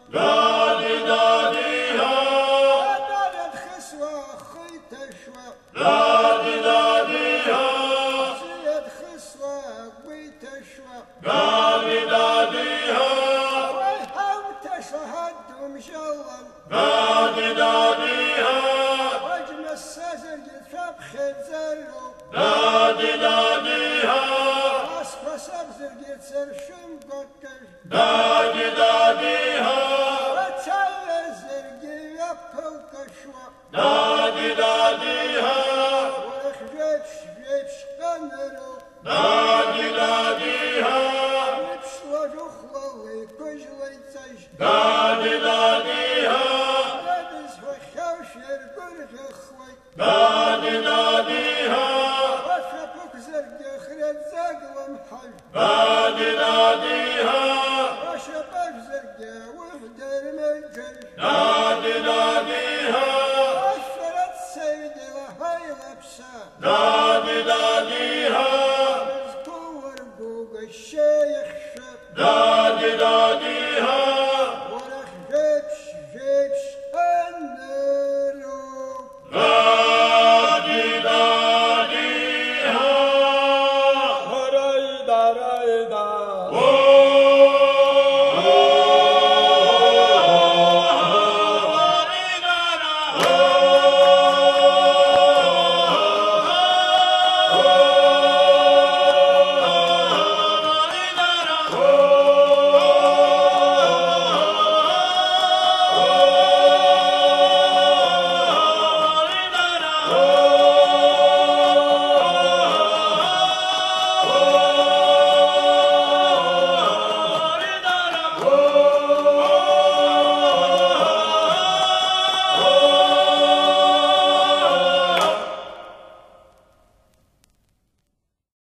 دادي داديها دادي الخسوة خيت شوى دادي داديها زيد خسوة قويت شوى دادي داديها ويحاوت شهد ومشلل دادي داديها وجم السزج فبخ زلو دادي داديها أصفى سبزج سرشم قطش دادي داديها وتشل الزرقي يبقى كشوى دادي داديها ورخجت شبيت شقنرو دادي داديها وتشلج أخلالي كجلي تج دادي داديها لبس وخوشر قرق خوي دادي داديها وشبك زرقي خرد زقل محل دادي داديها وشبك زرقي وحدر من جل دادي